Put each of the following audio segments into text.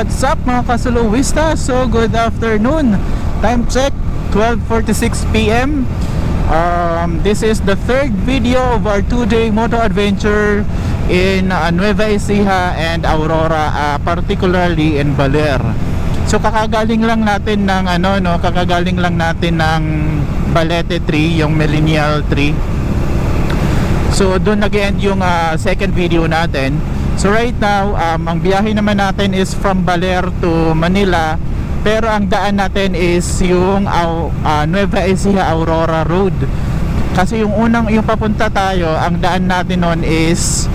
what's up mga kasuluwista? So good afternoon. Time check 12:46 PM. This is the third video of our 2-day moto adventure in Nueva Ecija and Aurora, particularly in Baler. So kakagaling lang natin ng kakagaling lang natin ng Balete tree, yung millennial tree. So doon nag-end yung second video natin. So right now, ang biyahe naman natin is from Baler to Manila. Pero ang daan natin is yung Nueva Ecija Aurora Road. Kasi yung papunta tayo, ang daan natin noon is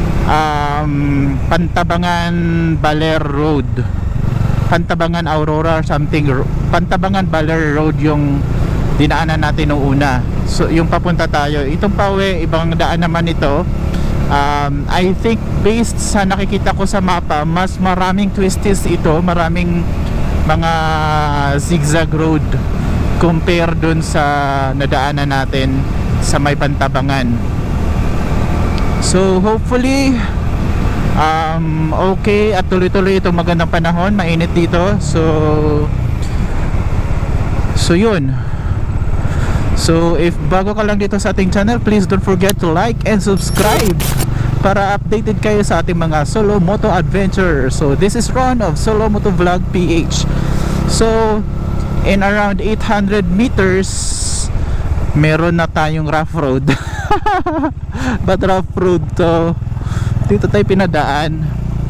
Pantabangan Baler Road. Pantabangan Aurora something, Pantabangan Baler Road yung dinaanan natin noong una. So yung papunta tayo, itong pauwi, ibang daan naman ito. I think based sa nakikita ko sa mapa, mas maraming twisties ito, maraming mga zigzag road compare dun sa nadaanan natin sa may Pantabangan. So hopefully okay at tuloy-tuloy itong magandang panahon, mainit dito. So yun. So if bago ka lang dito sa ating channel, please don't forget to like and subscribe para updated kayo sa ating mga solo moto adventure. So this is Ron of Solo Moto Vlog PH. So in around 800 meters meron na tayong rough road. But rough road to, dito tayo pinadaan.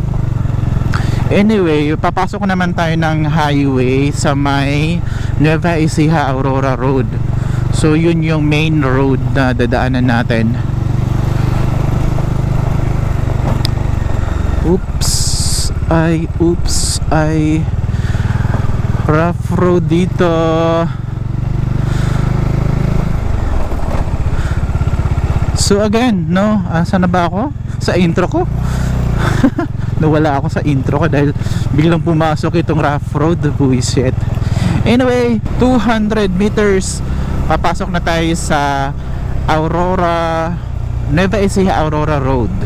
Anyway, papasok naman tayo ng highway sa may Nueva Ecija Aurora Road. So yun yung main road na dadaanan natin. Oops, rough road dito. So again, saan na ba ako? Sa intro ko? Nawala ako sa intro ko dahil biglang pumasok itong rough road. Bullshit. Anyway, 200 meters papasok na tayo sa Aurora, Nueva Ecija Aurora Road.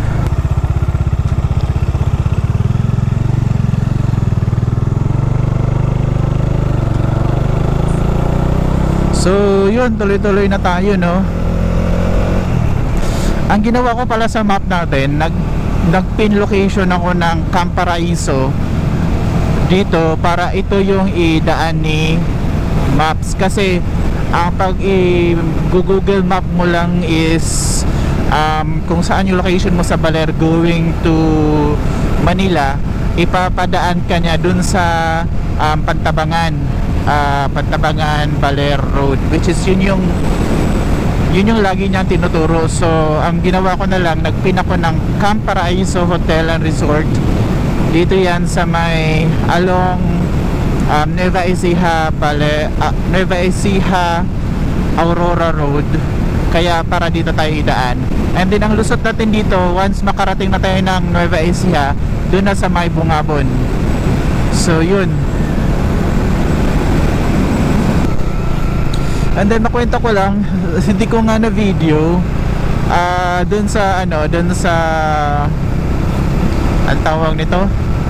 So yun, tuloy-tuloy na tayo, no? Ang ginawa ko pala sa map natin, nag-pin location ako ng Camp Paraiso dito para ito yung idaan ni Maps. Kasi pag i-Google Map mo lang is kung saan yung location mo sa Baler going to Manila, ipapadaan ka niya dun sa Pantabangan Baler Road, which is yun yung lagi niyang tinuturo. So ang ginawa ko na lang, nagpin ako ng Camp Paraiso Hotel and Resort. Dito yan sa may along Nueva Ecija Nueva Ecija Aurora Road. Kaya para dito tayo idaan. And then ang lusot natin dito, once makarating na tayo ng Nueva Ecija, doon na sa may Bungabon. So yun. And then makwento ko lang, hindi ko nga na video doon sa ang tawag nito,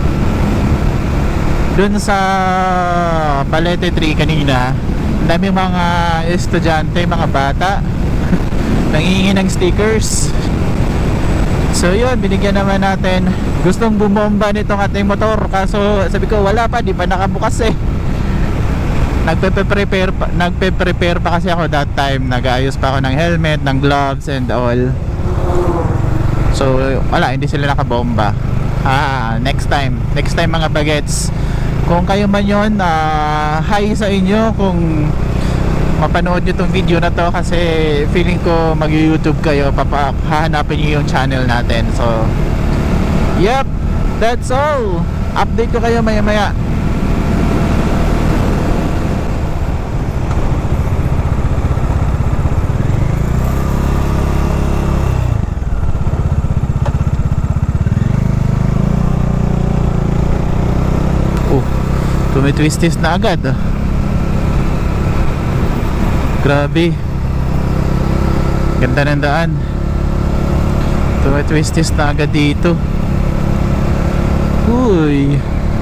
doon sa Balete tree kanina. Dami mga estudyante, mga bata nangihingi ng stickers. So yun, binigyan naman natin. Gustong bumomba nitong ating motor, kaso sabi ko wala pa, di pa nakabukas eh. Nagpe-prepare pa kasi ako that time. Nag-aayos pa ako ng helmet, ng gloves and all. So wala, hindi sila nakabomba. Next time mga bagets, kung kayo man yun, hi sa inyo kung mapanood nyo tong video na to. Kasi feeling ko mag-YouTube kayo, hahanapin nyo yung channel natin. So yep, that's all. Update ko kayo maya maya. Tumitwistis na agad. Grabe, ganda ng daan. Tumitwistis na agad dito. Uy,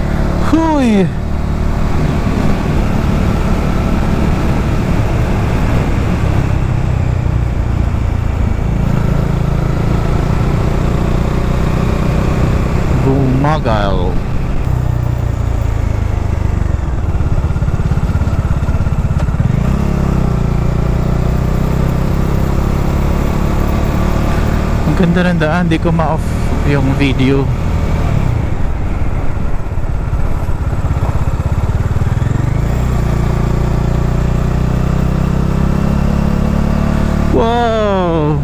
Huy! Bumagal. Ang ganda ng daan, di ko ma-off yung video. Wow!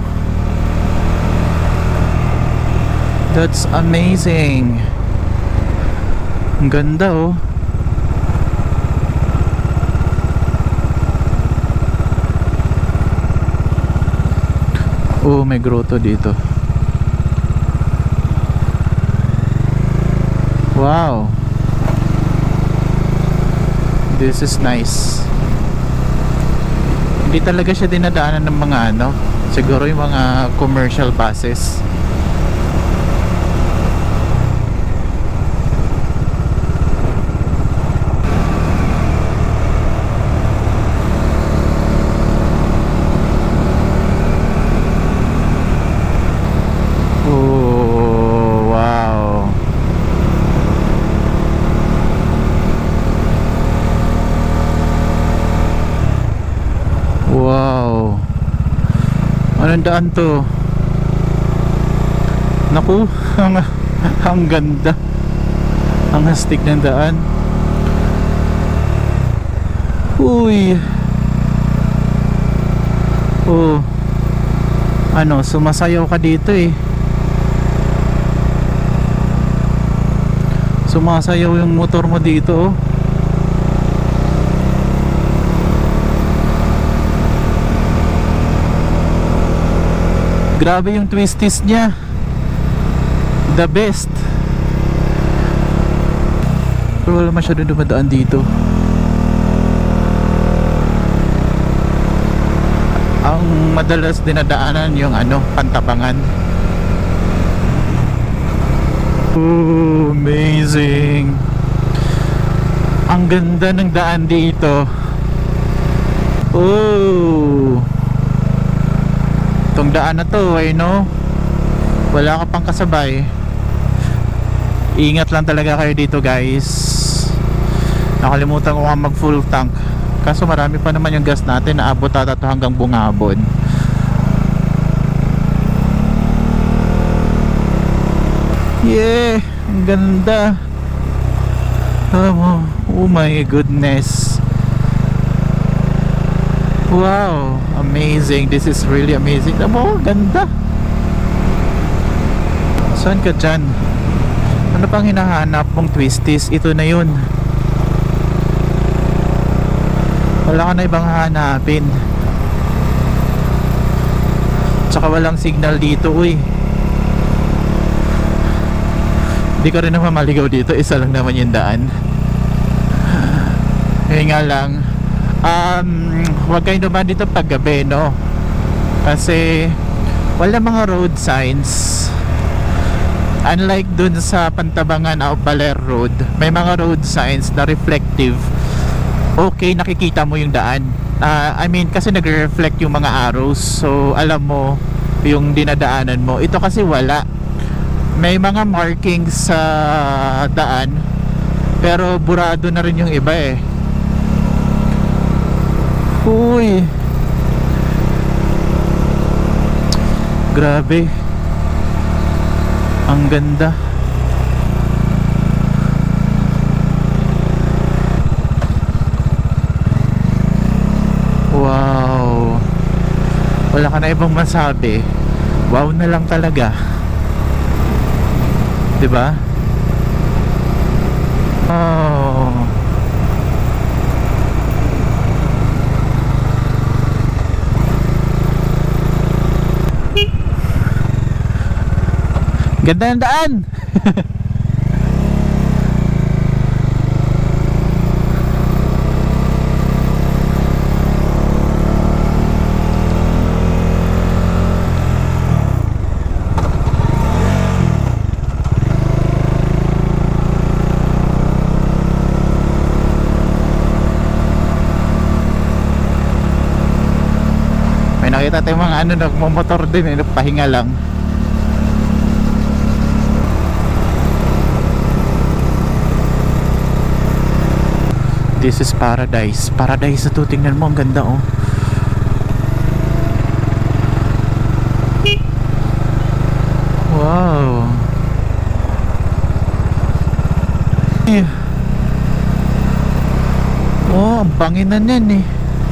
That's amazing. Ang ganda oh. Oh, may grotto dito. Wow. This is nice. Hindi talaga siya dinadaanan ng mga ano, siguro yung mga commercial buses. Wow. Anong daan to? Naku, ang ganda. Ang hastig ng daan. Uy. Oh. Ano, sumasayaw ka dito eh. Sumasayaw yung motor mo dito oh. Grabe yung twisties niya. The best. Pero wala masyado dumadaan dito. Ang madalas dinadaanan yung ano, Pantabangan. Oh, amazing. Ang ganda ng daan dito. Oh. Itong daan na to ay no, wala ka pang kasabay. Ingat lang talaga kayo dito guys. Nakalimutan ko nga mag full tank. Kaso marami pa naman yung gas natin. Naabot ata to hanggang Bungabon. Yeah, ang ganda. Oh my goodness. Wow, amazing. This is really amazing. Oh, ganda. Saan ka dyan? Ano pang hinahanap mong twisties? Ito na yun. Wala ka na ibang hahanapin. Tsaka walang signal dito, uy. Hindi ka rin naman maligaw dito. Isa lang naman yung daan. Ngayon nga lang, huwag kayong dumaan dito pag gabi, no? Kasi wala mga road signs. Unlike dun sa Pantabangan o Baler Road, may mga road signs na reflective. Okay, nakikita mo yung daan. I mean, kasi nagre-reflect yung mga arrows. So, alam mo yung dinadaanan mo. Ito kasi wala. May mga markings sa daan, pero burado na rin yung iba eh. Uy, grabe. Ang ganda. Wow. Wala ka na ibang masabi. Wow na lang talaga. 'Di ba? Oh. Ganda ng daan. nakita tayong mga ano, nagmamotor din eh, pahinga lang. This is paradise. Paradise na to. Tingnan mo, ang ganda oh. Wow. Oh, ang banginan yan eh.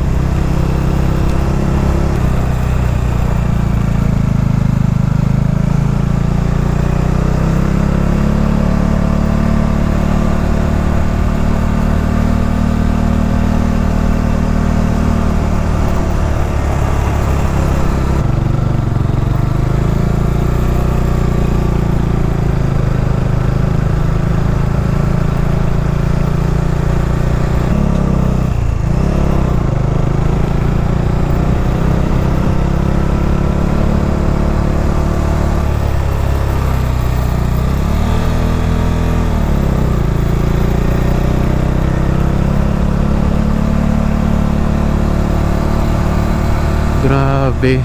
Grabe.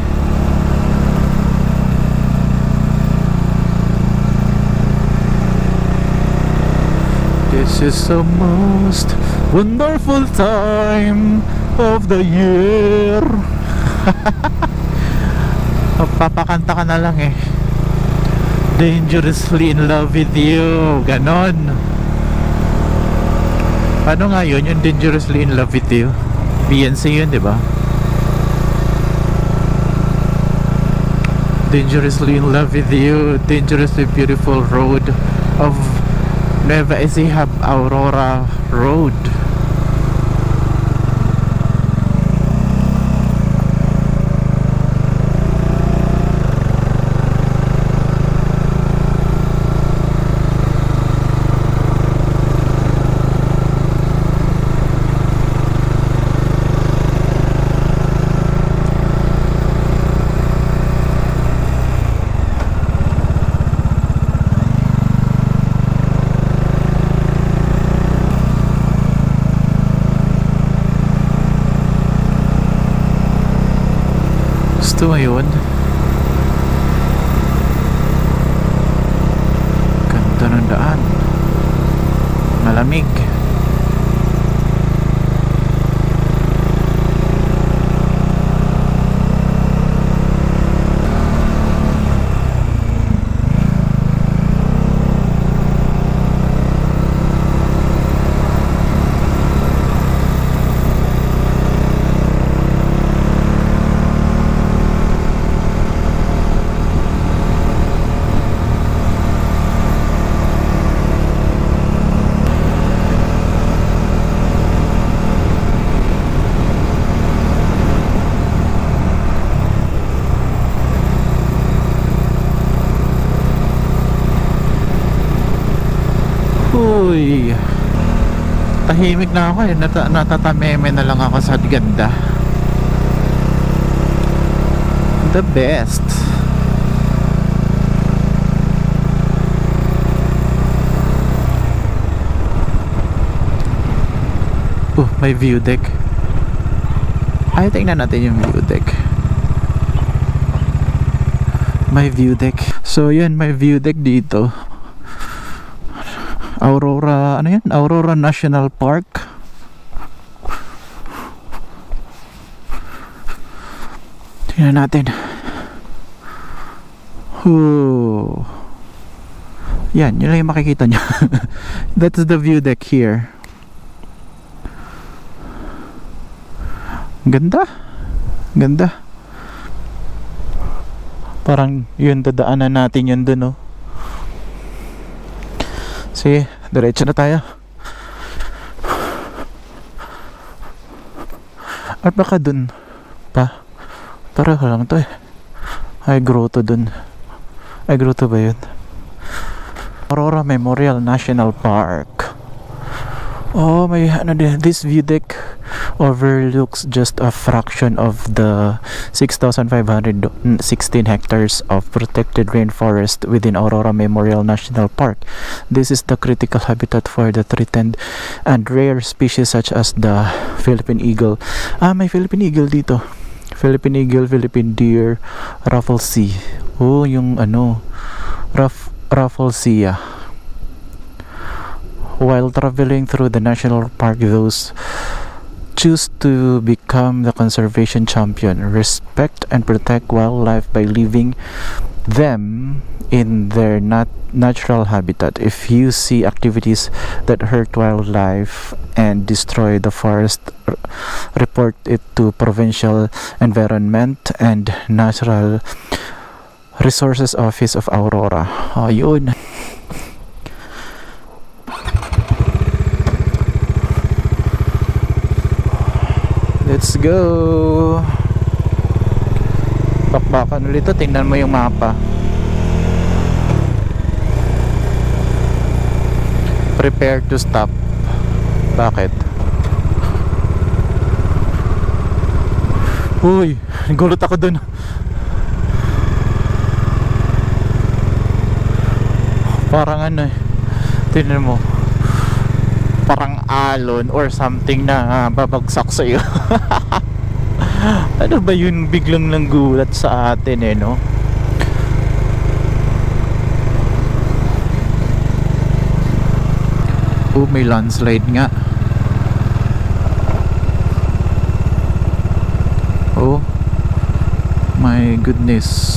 This is the most wonderful time of the year. Papakanta ka na lang eh. Dangerously in love with you. Ganon. Paano nga yun? Yung dangerously in love with you? BNC yun, diba? Dangerously in love with you, dangerously beautiful road of Nueva Ecija, Aurora Road. Gusto mo yun? Ganda ng daan. Malamig. Uy, tahimik na ako eh. Natatameme na lang ako sa ganda. The best. May view deck. Ay, tingnan natin yung view deck. May view deck. So yan, may view deck dito. Aurora, ano yan? Aurora National Park. Tingnan natin. Yan, yun lang yung makikita nyo. That's the view deck here. Ganda. Ganda. Parang yun, dadaanan natin yun dun, oh. Sige, diretso na tayo. At baka dun pa. Pareho lang to eh. Ay, grotto dun. Ay, grotto ba yun? Aurora Memorial National Park. Oh, may ano din. This view deck overlooks just a fraction of the 6,516 hectares of protected rainforest within Aurora Memorial National Park. This is the critical habitat for the threatened and rare species such as the Philippine eagle. May Philippine eagle dito. Philippine Eagle, Philippine Deer, Rafflesia. Oh, yung ano, Rafflesia. While traveling through the national park, those choose to become the conservation champion, respect and protect wildlife by leaving them in their natural habitat. If you see activities that hurt wildlife and destroy the forest, report it to Provincial Environment and Natural Resources Office of Aurora. Ayun. Let's go. Bakbakan ulit to. Tingnan mo yung mapa. Prepare to stop. Bakit? Uy, nagulot ako dun. Parang ano eh, tingnan mo, parang alon or something na babagsak sa iyo. Ano ba yun, biglang nanggulat sa atin eh, no? Oh, may landslide nga. Oh my goodness.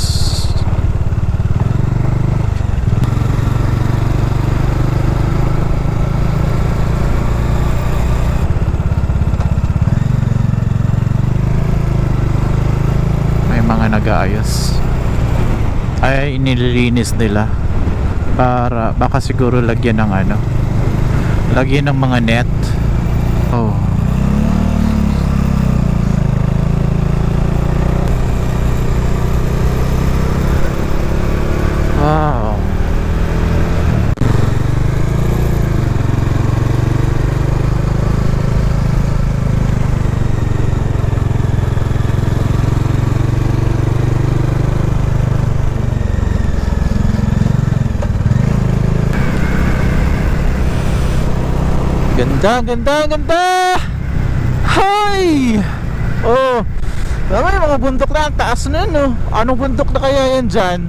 Nag-aayos ay inililinis nila para baka siguro lagyan ng ano, lagyan ng mga net. Oh, wow. Ganda, ganda, ganda! Hi! Oh, may mga bundok na, ang taas na, no? Anong bundok na kaya yan dyan?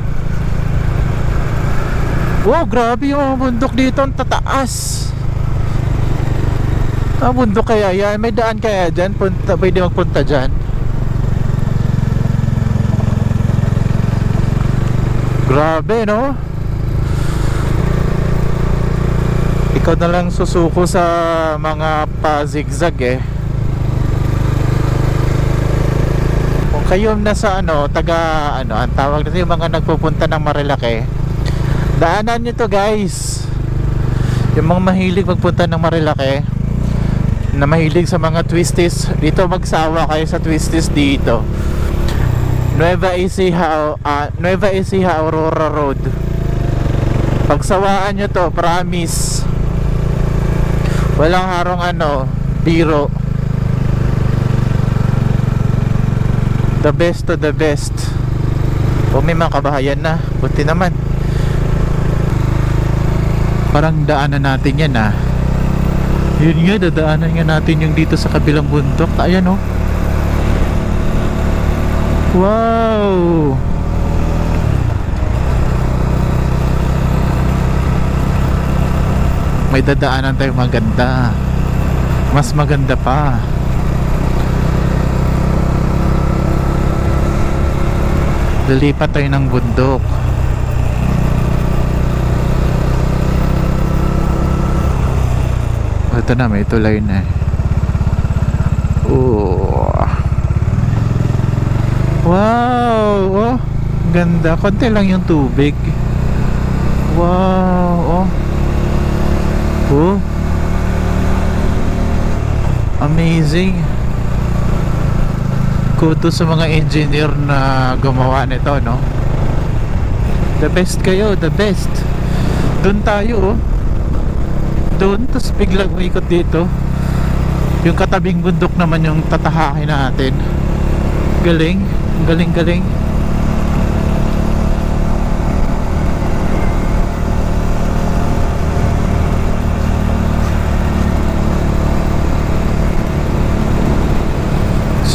Oh, grabe yung mga bundok dito, ang tataas. Ang bundok kaya yan? May daan kaya dyan? Pwede magpunta dyan? Grabe, no? Ikaw na lang susuko sa mga pa-zigzag eh. Kung kayo nasa ano, taga ano, ang tawag nito, yung mga nagpupunta ng Marilake, daanan nyo to guys. Yung mga mahilig magpunta ng Marilake, na mahilig sa mga twisties, dito magsawa kayo sa twisties dito. Nueva Ecija, Aurora Road. Pagsawaan nyo to, promise. Walang harong ano, biro. The best to the best. O may mga kabahayan na, buti naman. Parang daanan natin yan ah. Yun nga, dadaanan nga natin yung dito sa kabilang bundok. Ayan oh. Wow! May dadaanan tayo maganda. Mas maganda pa. Lilipat tayo ng bundok. Ito na, may tulay na. Oh. Wow! Oh, ganda. Konti lang yung tubig. Wow! Oh. Oh. Amazing. Kudos sa mga engineer na gumawa nito, no? The best kayo, the best. Doon tayo, oh. Doon, tapos biglang uikot dito. Yung katabing bundok naman yung tatahakin natin. Galing, galing, galing.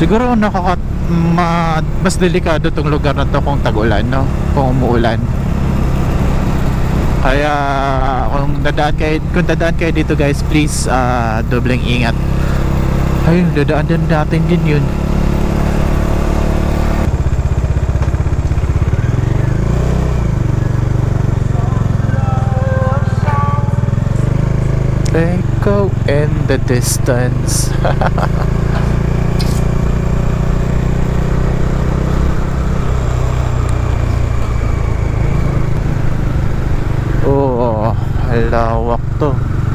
Siguro mas delikado tong lugar na to kung tag-ulan, no? Kung umuulan. Kaya kung dadaan kayo dito guys, please dobleng ingat. Ay, dadaan din natin din yun. Echo in the distance. Oh, lawak to.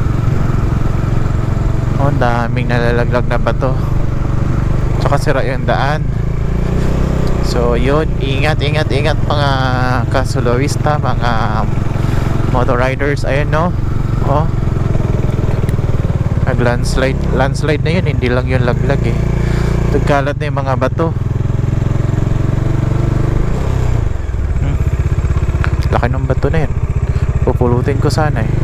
Oh, daming nalalaglag na bato. Tsaka sira yung daan. So yun, ingat mga kasulawista, mga motor riders. Ayun, no? Oh, landslide na yun, hindi lang yung laglag eh. Tagkalat na yung mga bato. Laki ng bato na yun. Pupulutin ko sana eh.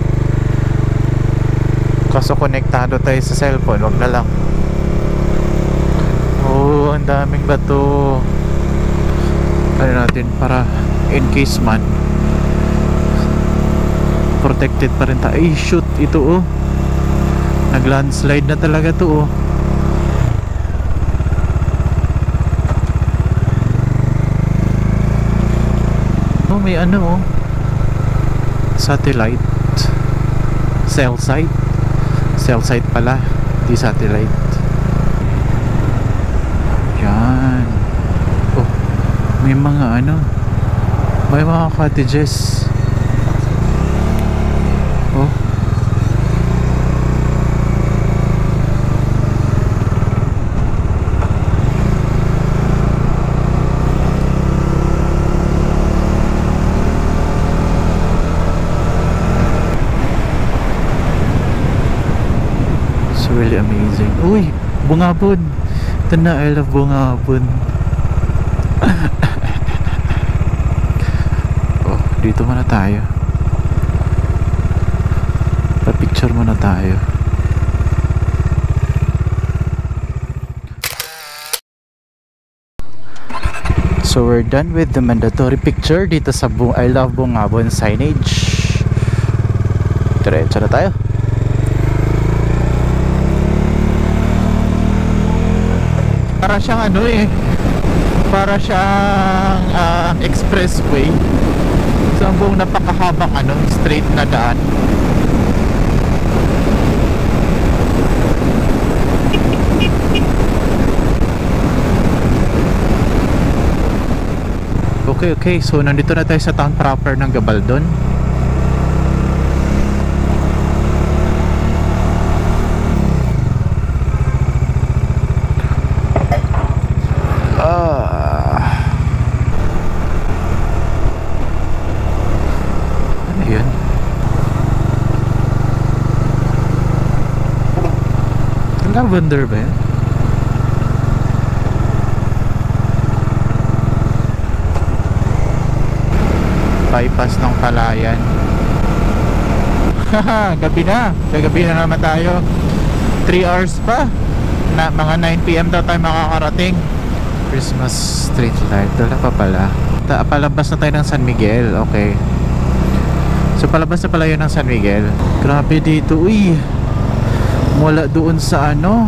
Kaso konektado tayo sa cellphone, wag na lang. Oh, ang daming bato. Ano natin para in case man, protected pa rin tayo. Ay shoot, ito oh, nag-landslide na talaga to oh. Oh, may ano oh, satellite cell site pala, di satellite. Yan. Oh, may mga ano, may mga cottages. Oh, really amazing. Uy, bungabon. Ito na, I love bungabon. Oh, dito muna tayo. Pa-picture muna tayo. So we're done with the mandatory picture dito sa I love bungabon signage. Diretso na tayo. Para siyang ano eh, para siyang expressway. So ang buong napakahabang ano, straight na daan. Okay, so nandito na tayo sa town proper ng Gabaldon. Lavender ba yan? Bypass ng Palayan. Haha, gabi na. Gabi na naman tayo. 3 hours pa na, mga 9 PM daw tayo makakarating. Christmas street light. Wala pa pala. Palabas na tayo ng San Miguel. Okay, so palabas na pala yun ng San Miguel. Grabe dito. Uy, mula doon sa ano,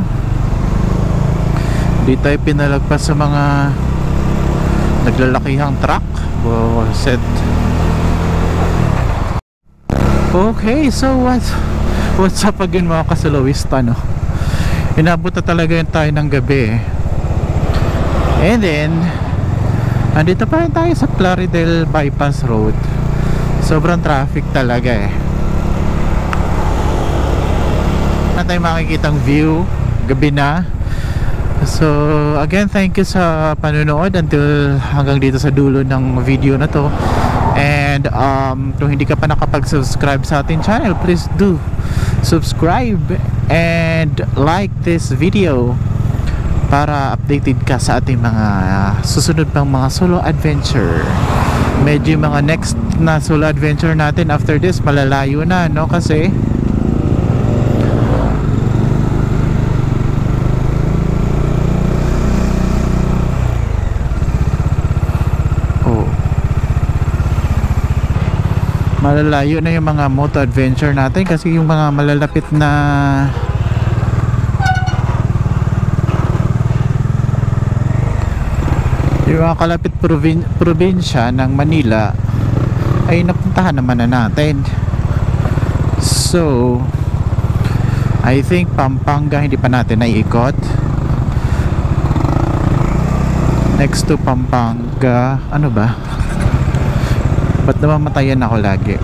di tayo pinalagpas sa mga naglalakihang truck. Wow, set. Okay, so what's up again mga kasulawista, no? Inabot na talaga yun tayo ng gabi eh. And then andito pa rin tayo sa Plaridel Bypass Road. Sobrang traffic talaga eh. Na tayo makikitang view, gabi na. So again, thank you sa panonood until hanggang dito sa dulo ng video na to. And kung hindi ka pa nakapag-subscribe sa ating channel, please do subscribe and like this video para updated ka sa ating mga susunod pang mga solo adventure. Medyo mga next na solo adventure natin after this malalayo na, no? Kasi malalayo na yung mga moto adventure natin kasi yung mga malalapit na yung mga kalapit probinsya ng Manila ay napuntahan naman na natin. So I think Pampanga hindi pa natin naiikot. Next to Pampanga, ano ba? Ba't namamatayan ako lagi?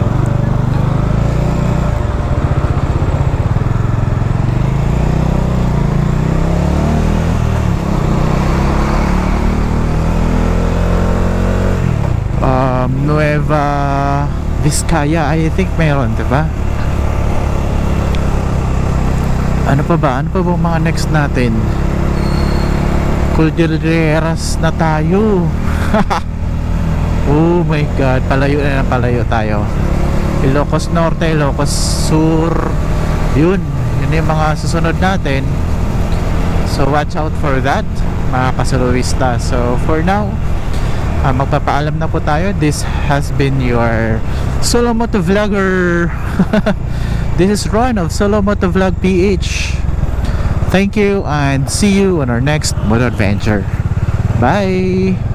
Nueva Vizcaya, I think meron, diba? Ano pa ba? Ano pa ba mga next natin? Cordilleras na tayo. Oh my god, palayo na ng palayo tayo. Ilocos Norte, Ilocos Sur. Yun yung mga susunod natin. So watch out for that, mga kasuluwista. So for now, magpapaalam na po tayo. This has been your Solo Moto Vlogger. This is Ron of Solo Moto Vlog PH. Thank you and see you on our next moto adventure. Bye.